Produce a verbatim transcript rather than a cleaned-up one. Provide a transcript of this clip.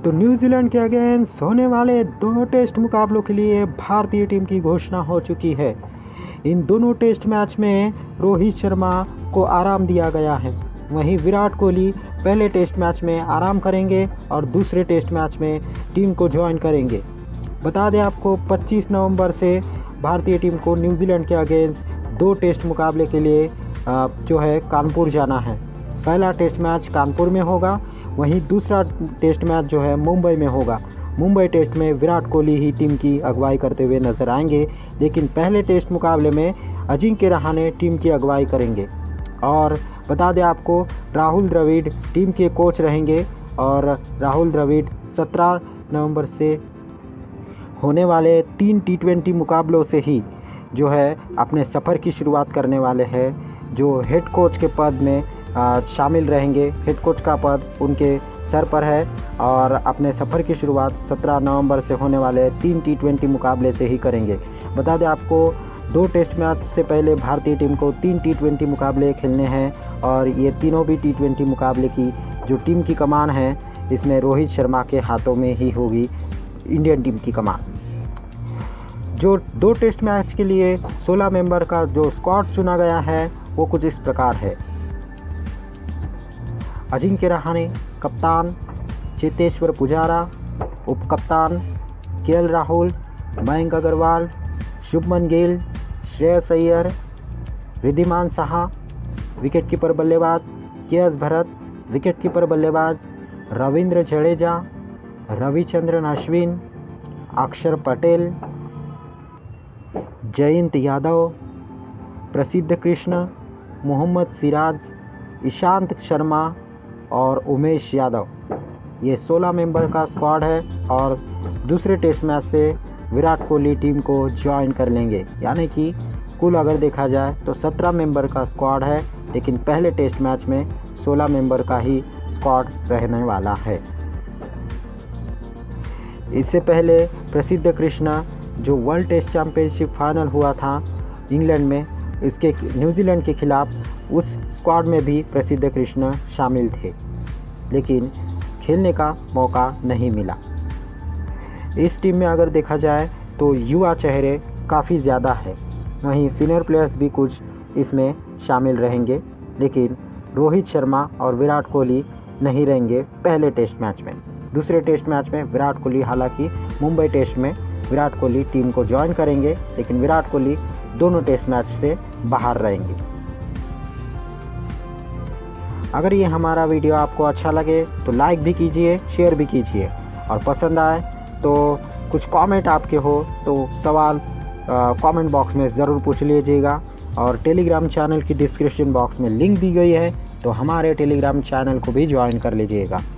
तो न्यूजीलैंड के अगेंस्ट होने वाले दो टेस्ट मुकाबलों के लिए भारतीय टीम की घोषणा हो चुकी है। इन दोनों टेस्ट मैच में रोहित शर्मा को आराम दिया गया है। वहीं विराट कोहली पहले टेस्ट मैच में आराम करेंगे और दूसरे टेस्ट मैच में टीम को ज्वाइन करेंगे। बता दें आपको पच्चीस नवंबर से भारतीय टीम को न्यूजीलैंड के अगेंस्ट दो टेस्ट मुकाबले के लिए जो है कानपुर जाना है। पहला टेस्ट मैच कानपुर में होगा, वहीं दूसरा टेस्ट मैच जो है मुंबई में होगा। मुंबई टेस्ट में विराट कोहली ही टीम की अगुवाई करते हुए नजर आएंगे, लेकिन पहले टेस्ट मुकाबले में अजिंक्य रहाणे टीम की अगुवाई करेंगे। और बता दें आपको राहुल द्रविड़ टीम के कोच रहेंगे और राहुल द्रविड़ सत्रह नवंबर से होने वाले तीन टी ट्वेंटी मुकाबलों से ही जो है अपने सफ़र की शुरुआत करने वाले हैं। जो हेड कोच के पद में आ, शामिल रहेंगे, हेड कोच का पद उनके सर पर है और अपने सफ़र की शुरुआत सत्रह नवंबर से होने वाले तीन टी ट्वेंटी मुकाबले से ही करेंगे। बता दें आपको दो टेस्ट मैच से पहले भारतीय टीम को तीन टी ट्वेंटी मुकाबले खेलने हैं और ये तीनों भी टी ट्वेंटी मुकाबले की जो टीम की कमान है इसमें रोहित शर्मा के हाथों में ही होगी इंडियन टीम की कमान। जो दो टेस्ट मैच के लिए सोलह मेंबर का जो स्क्वाड चुना गया है वो कुछ इस प्रकार है। अजिंक्य रहाणे कप्तान, चेतेश्वर पुजारा उप कप्तान, केएल राहुल, मयंक अग्रवाल, शुभमन गिल, श्रेयस अय्यर, रिद्धिमान साहा विकेटकीपर बल्लेबाज, के.एस. भरत विकेटकीपर बल्लेबाज, रविंद्र जडेजा, रविचंद्रन अश्विन, अक्षर पटेल, जयंत यादव, प्रसिद्ध कृष्ण, मोहम्मद सिराज, ईशांत शर्मा और उमेश यादव। ये सोलह मेंबर का स्क्वाड है और दूसरे टेस्ट मैच से विराट कोहली टीम को ज्वाइन कर लेंगे, यानी कि कुल अगर देखा जाए तो सत्रह मेंबर का स्क्वाड है, लेकिन पहले टेस्ट मैच में सोलह मेंबर का ही स्क्वाड रहने वाला है। इससे पहले प्रसिद्ध कृष्णा जो वर्ल्ड टेस्ट चैंपियनशिप फाइनल हुआ था इंग्लैंड में, इसके न्यूजीलैंड के खिलाफ, उस स्क्वाड में भी प्रसिद्ध कृष्णा शामिल थे, लेकिन खेलने का मौका नहीं मिला। इस टीम में अगर देखा जाए तो युवा चेहरे काफ़ी ज़्यादा है, वहीं सीनियर प्लेयर्स भी कुछ इसमें शामिल रहेंगे, लेकिन रोहित शर्मा और विराट कोहली नहीं रहेंगे पहले टेस्ट मैच में। दूसरे टेस्ट मैच में विराट कोहली, हालांकि मुंबई टेस्ट में विराट कोहली टीम को ज्वाइन करेंगे, लेकिन विराट कोहली दोनों टेस्ट मैच से बाहर रहेंगे। अगर ये हमारा वीडियो आपको अच्छा लगे तो लाइक भी कीजिए, शेयर भी कीजिए, और पसंद आए तो कुछ कमेंट आपके हो तो सवाल कमेंट बॉक्स में ज़रूर पूछ लीजिएगा। और टेलीग्राम चैनल की डिस्क्रिप्शन बॉक्स में लिंक दी गई है, तो हमारे टेलीग्राम चैनल को भी ज्वाइन कर लीजिएगा।